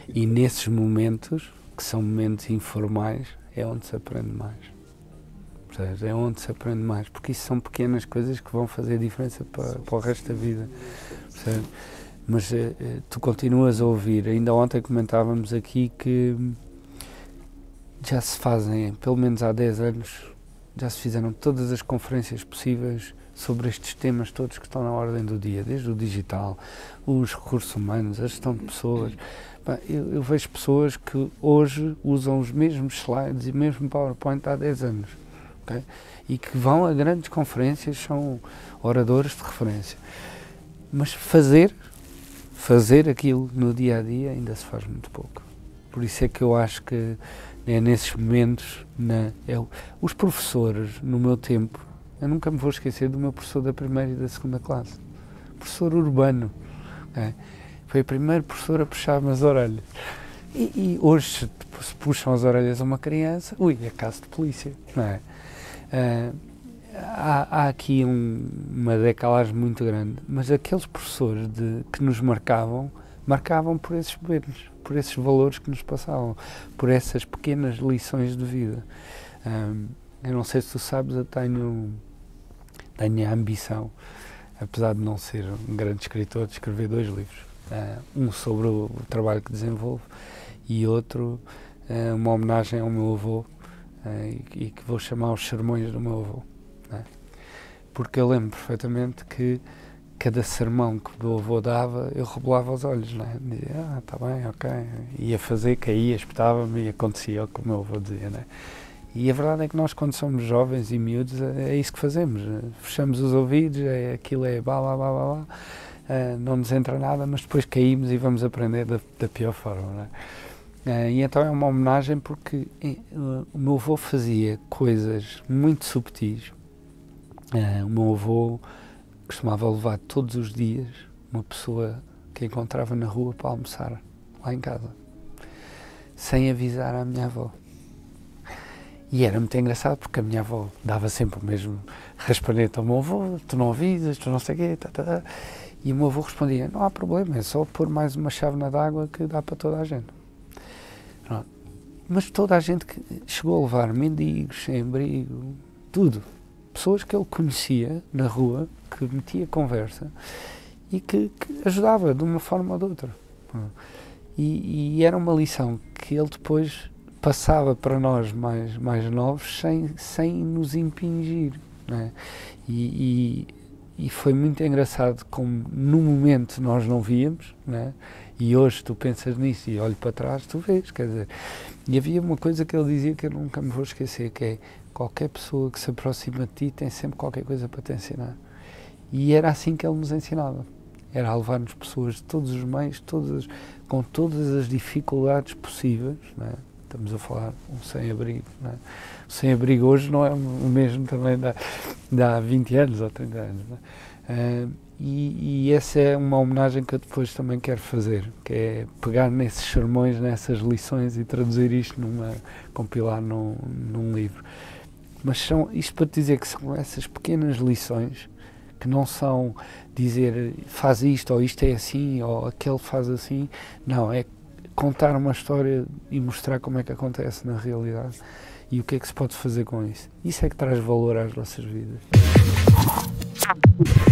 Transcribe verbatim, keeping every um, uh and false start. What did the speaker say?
E nesses momentos, que são momentos informais, é onde se aprende mais. Percebes? É onde se aprende mais, porque isso são pequenas coisas que vão fazer diferença para, para o resto da vida. Percebes? Mas eh, tu continuas a ouvir. Ainda ontem comentávamos aqui que já se fazem, pelo menos há dez anos, já se fizeram todas as conferências possíveis sobre estes temas todos que estão na ordem do dia, desde o digital, os recursos humanos, a gestão de pessoas. Eu, eu vejo pessoas que hoje usam os mesmos slides e o mesmo PowerPoint há dez anos, okay? E que vão a grandes conferências, são oradores de referência. Mas fazer, fazer aquilo no dia-a-dia ainda se faz muito pouco. Por isso é que eu acho que é nesses momentos, na, é, os professores, no meu tempo, eu nunca me vou esquecer do meu professor da primeira e da segunda classe, professor Urbano, okay? Foi o primeiro professor a puxar-me as orelhas. E, e hoje, se puxam as orelhas a uma criança, ui, é caso de polícia, não é? Uh, há, há aqui um, uma decalagem muito grande, mas aqueles professores de, que nos marcavam, marcavam por esses momentos, por esses valores que nos passavam, por essas pequenas lições de vida. Um, eu não sei se tu sabes, eu tenho, tenho a ambição, apesar de não ser um grande escritor, de escrever dois livros. Uh, um sobre o, o trabalho que desenvolvo e outro uh, uma homenagem ao meu avô, uh, e, e que vou chamar Os Sermões do Meu Avô, né? Porque eu lembro perfeitamente que cada sermão que o meu avô dava eu rebolava os olhos, né? Dizia, ah, está bem, ok, ia fazer, caía, espetava-me e acontecia o que o meu avô dizia, né? E a verdade é que nós, quando somos jovens e miúdos, é, é isso que fazemos, fechamos os ouvidos, é, aquilo é blá blá blá blá blá. Uh, não nos entra nada, mas depois caímos e vamos aprender da, da pior forma, não é? Uh, e então é uma homenagem porque uh, o meu avô fazia coisas muito subtis. Uh, o meu avô costumava levar todos os dias uma pessoa que encontrava na rua para almoçar lá em casa, sem avisar à minha avó. E era muito engraçado porque a minha avó dava sempre o mesmo raspanete ao meu avô, tu não avisas, tu não sei o quê, tá, tá, tá. E o meu avô respondia, não há problema, é só pôr mais uma chávena de água que dá para toda a gente. Pronto. Mas toda a gente que chegou a levar mendigos, sem abrigo, tudo. Pessoas que ele conhecia na rua, que metia conversa e que, que ajudava de uma forma ou de outra. E, e era uma lição que ele depois passava para nós mais, mais novos sem, sem nos impingir, né? E, e E foi muito engraçado como no momento nós não víamos, né? E hoje tu pensas nisso e olho para trás, tu vês, quer dizer. E havia uma coisa que ele dizia que eu nunca me vou esquecer, que é qualquer pessoa que se aproxima de ti tem sempre qualquer coisa para te ensinar. E era assim que ele nos ensinava. Era a levar-nos pessoas de todos os meios, todas, com todas as dificuldades possíveis, né? Estamos a falar um sem-abrigo, né? O sem-abrigo hoje não é o mesmo também de, de há vinte anos ou trinta anos, né? Uh, e, e essa é uma homenagem que eu depois também quero fazer, que é pegar nesses sermões, nessas lições e traduzir isto numa, compilar num, num livro. Mas são, isto para te dizer que são essas pequenas lições que não são dizer faz isto ou isto é assim ou aquele faz assim, não, é contar uma história e mostrar como é que acontece na realidade e o que é que se pode fazer com isso. Isso é que traz valor às nossas vidas.